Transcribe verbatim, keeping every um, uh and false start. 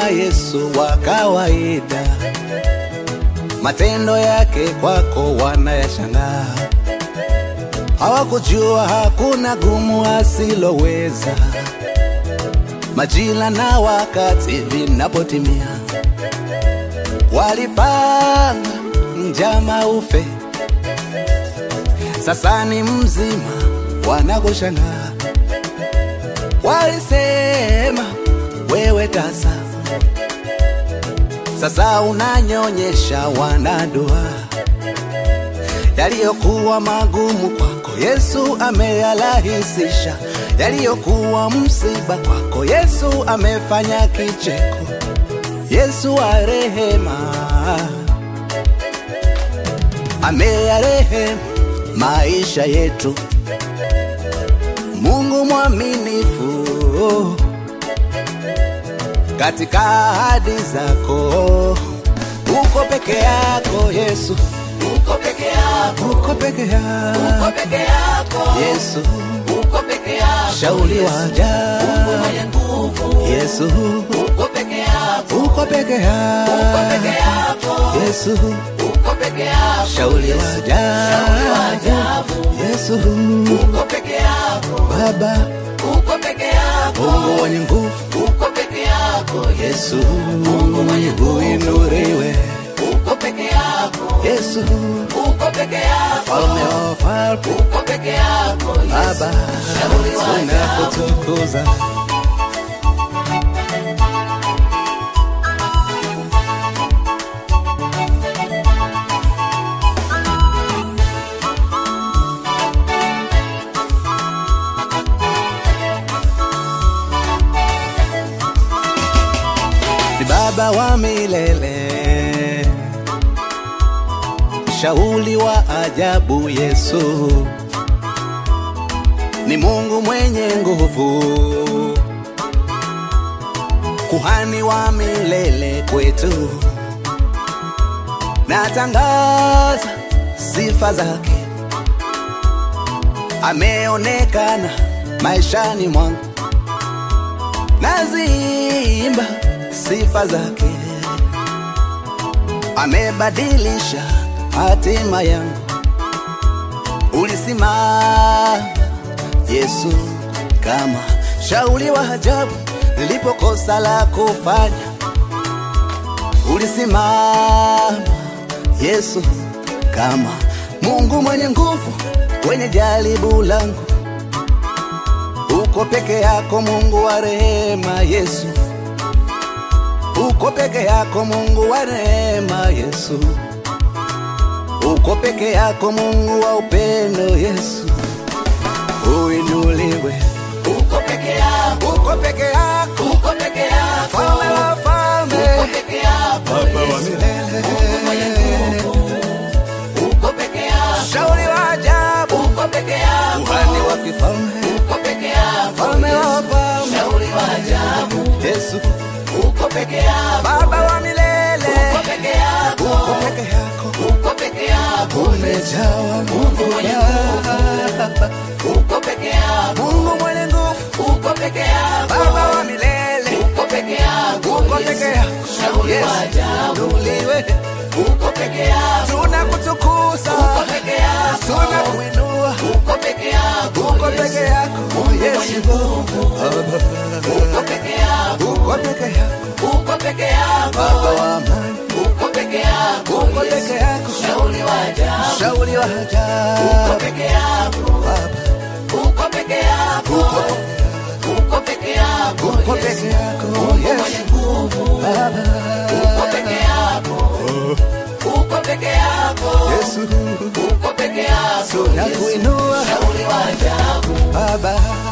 Yesu wa kawaida, matendo yake kwako wanayashangaa. Hawakujua hakuna gumu asiloweza. Majira na wakati vinapotimia, walipanga njama ufe. Sasa ni mzima wanakushangaa. Walisema wewe tasa, sasa unanyonyesha wanadua. Yaliyokuwa magumu kwako Yesu ameyarahisisha. Yaliyokuwa msiba kwako Yesu amefanya kicheko. Yesu wa rehema ameyarehemu maisha yetu. Mungu mwaminifu katika ahadi zako. Uko peke yako Yesu, uko peke yako, uko peke yako, uko peke yako Yesu, uko peke yako. Shauri wa ajabu, Mungu mwenye nguvu Yesu, uko peke yako, uko peke yako, uko peke yako Yesu, uko peke yako. Shauri wa ajabu, Yesu, uko peke yako Baba, uko peke yako. Mungu mwenye nguvu uko peke yako Yesu, Mungu mwenye nguvu inuriwe. uko peke yako Yesu, uko peke yako. Falme wa falme uko peke yako Baba, tunakutukuza. Ni Baba wa milele, shauri wa ajabu Yesu, ni Mungu mwenye nguvu, kuhani wa milele kwetu. Natangaza sifa zake, ameonekana maishani mwangu. Nazimba sifa zake, amebadilisha hatima yangu. Ulisimama Yesu kama shauri wa ajabu nilipokosa la kufanya. Ulisimama Yesu kama Mungu mwenye nguvu kwenye jaribu langu. Uko peke yako Mungu wa rehema Yesu, uko peke yako Mungu wa rehema Yesu, uko peke yako Mungu wa upendo Yesu, uinuliwe. uko peke yako Uko peke yako, uko peke yako Falme wa falme, uko peke yako Baba wa milele, uko peke yako. shauri wa ajabu, uko peke yako kuhani wa kifalme, uko peke yako. Falme wa falme, shauri wa ajabu Yesu, uko peke yako. Baba wa milele, uko peke yako uko peke yako, uko peke yako. umejawa Mungu mwenye nguvu uko peke yako. Mungu mwenye nguvu, uko peke yako Baba wa milele, uko peke yako. uko peke yako, shauri wa Yesu, ajabu uliwe. uko peke yako. Tunakutukuza, uko peke yako tunakuinua, uko peke yako. uko peke yako Yesu, uko peke yako uko peke yako, uko peke yako. Baba wa amani, uko peke yako uko peke yako, shauri wa ajabu shauri wa uko ajabu, peke yako. Baba, uko peke yako uko peke yako. uko peke yako Yesu, Baba, uko peke yako uko peke yako. Yesu, uko peke yako tunakuinua, shauri wa ajabu Baba.